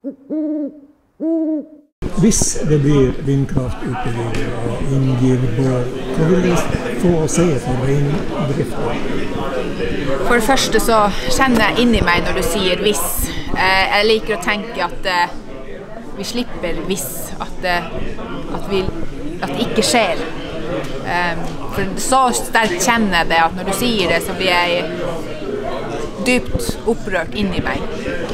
Hvis det blir vindkraftutbygging og Ingirborg, hva vil det få å si for reindriften? For det første så kjenner jeg inni meg når du sier hvis. Jeg liker å tenke at vi slipper hvis, at det ikke skjer. For så sterkt kjenner jeg det at når du sier det, så blir jeg dypt opprørt inni meg.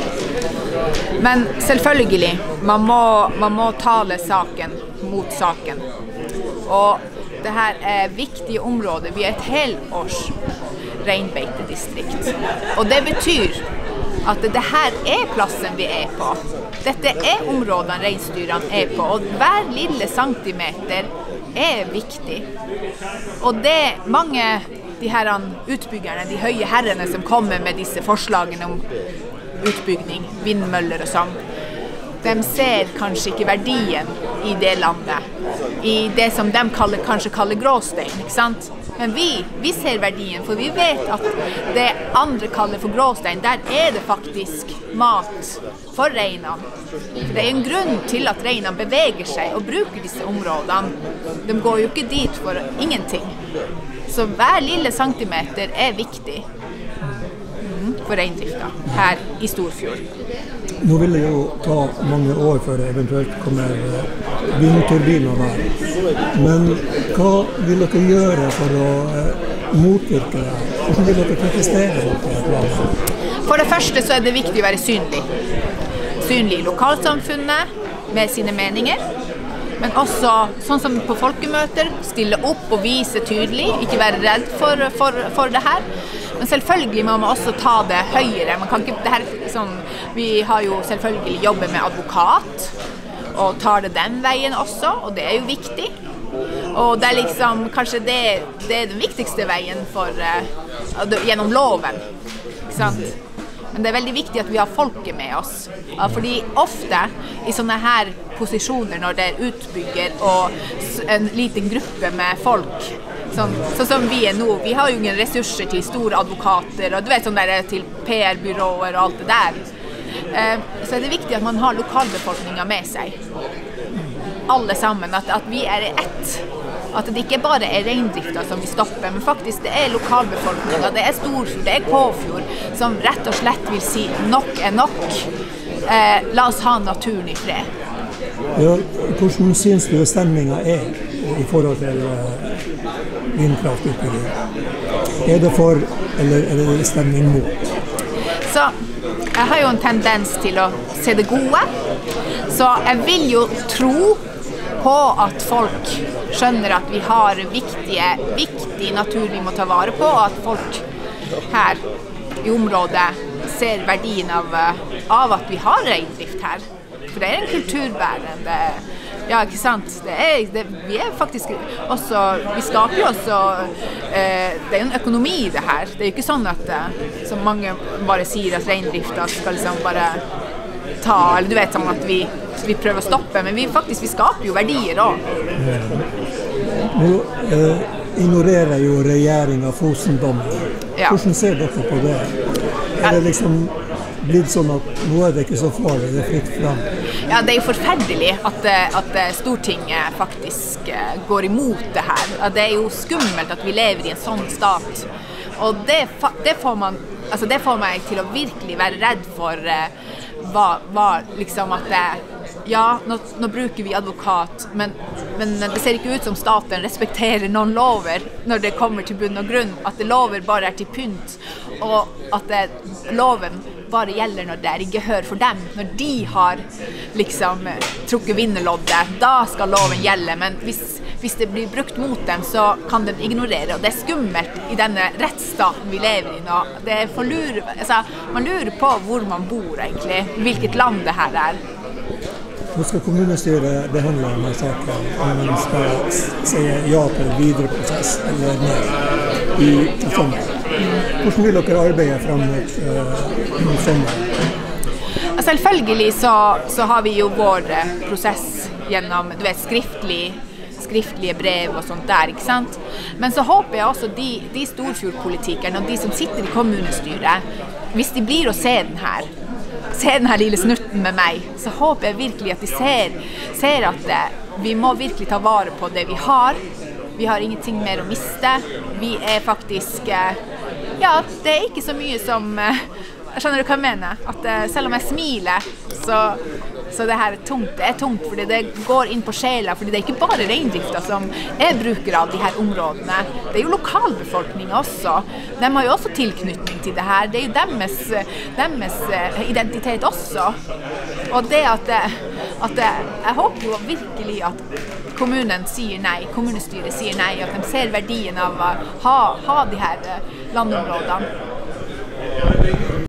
Men selvfølgelig, man må tale saken mot saken. Og det her er viktige områder. Vi er et helårs reinbeitedistrikt. Og det betyr at det her er plassen vi er på. Dette er områdene reinsdyrene er på, og hver lille centimeter er viktig. Og det mange de her utbyggerne, de høye herrene som kommer med disse forslagene om utbygging, vindmøller og sånn, de ser kanskje ikke verdien i det landet, i det som de kanskje kaller gråstein, ikke sant? Men vi ser verdien, for vi vet at det andre kaller for gråstein, der er det faktisk mat for reinene. Det er en grunn til at reinene beveger seg og bruker disse områdene. De går jo ikke dit for ingenting. Så hver lille centimeter er viktig for reindrifta her i Storfjord. Nå vil det jo ta mange år før det eventuelt kommer vindturbiner der. Men hva vil dere gjøre for å motvirke det? Hvordan vil dere protestere mot det? For det første så er det viktig å være synlig. Synlig i lokalsamfunnet med sine meninger. Men også, sånn som på folkemøter, stille opp og vise tydelig, ikke være redd for det her. Men selvfølgelig må man også ta det høyere. Man kan ikke, det her, sånn, vi har jo selvfølgelig jobbet med advokat, og tar det den veien også, og det er jo viktig. Og det er liksom, kanskje det er den viktigste veien gjennom loven, ikke sant? Men det er veldig viktig at vi har folket med oss. Fordi ofte i sånne her posisjoner, når det er utbygger og en liten gruppe med folk, sånn som vi er nå, vi har jo ingen ressurser til store advokater, og du vet sånn der til PR-byråer og alt det der. Så er det viktig at man har lokalbefolkningen med seg. Alle sammen, at vi er ett. At det ikke bare er reindrifta som vi stopper, men faktisk det er lokalbefolkningen, det er Storfjord, det er Kåfjord, som rett og slett vil si nok er nok. La oss ha naturen i fred. Ja, hvordan synes du stemningen er i forhold til vindkraftutbygging? Er det for, eller er det stemning mot? Så jeg har jo en tendens til å se det gode, så jeg vil jo tro på at folk skjønner at vi har viktig natur vi må ta vare på, og at folk her i området ser verdien av at vi har reindrift her. For det er en kulturbærende, ja, ikke sant? Vi er faktisk også, vi skaper jo også, det er jo en økonomi i det her. Det er jo ikke sånn at, som mange bare sier, at reindrifta skal liksom bare ta, eller du vet sånn at vi prøver å stoppe, men vi skaper jo verdier også. Nå ignorerer jo regjeringen Fosen-dommen. Ja. Hvordan ser dere på det? Er det liksom blitt sånn at nå er det ikke så farlig, det er fritt frem? Ja, det er jo forferdelig at Stortinget faktisk går imot det her. Det er jo skummelt at vi lever i en sånn stat. Og det får meg til å virkelig være redd for liksom at ja, nå bruker vi advokat, men det ser ikke ut som staten respekterer noen lover når det kommer til bunn og grunn, at lover bare er til pynt, og at loven bare gjelder når det er i gehør for dem, når de har liksom trukket vinnerloddet, da skal loven gjelde, men hvis det blir brukt mot dem, så kan den ignorere, og det er skummelt i denne rettsstaten vi lever i nå. Det er man lurer på hvor man bor egentlig, hvilket land det her er. Nå skal kommunestyret behandle denne saken, om man skal si ja til videre prosess eller nei til sommeren. Hvordan vil dere arbeide frem mot sommeren? Selvfølgelig så har vi jo vår prosess gjennom, du vet, skriftlige brev og sånt der, ikke sant? Men så håper jeg også de Storfjordpolitikerne og de som sitter i kommunestyret, hvis de blir å se den her, se den her lille snutten med meg, så håper jeg virkelig at de ser at vi må virkelig ta vare på det vi har. Vi har ingenting mer å miste. Vi faktisk, ja, det ikke så mye som, skjønner du hva jeg mener? At selv om jeg smiler, så det her tungt. Det tungt fordi det går inn på sjela, fordi det ikke bare reindrifta som bruker av de her områdene. Det jo lokalbefolkningen også. De har jo også tilknytning til det her. Det jo deres identitet også. Og det at jeg håper jo virkelig at kommunen sier nei, kommunestyret sier nei, at de ser verdien av å ha de her landområdene.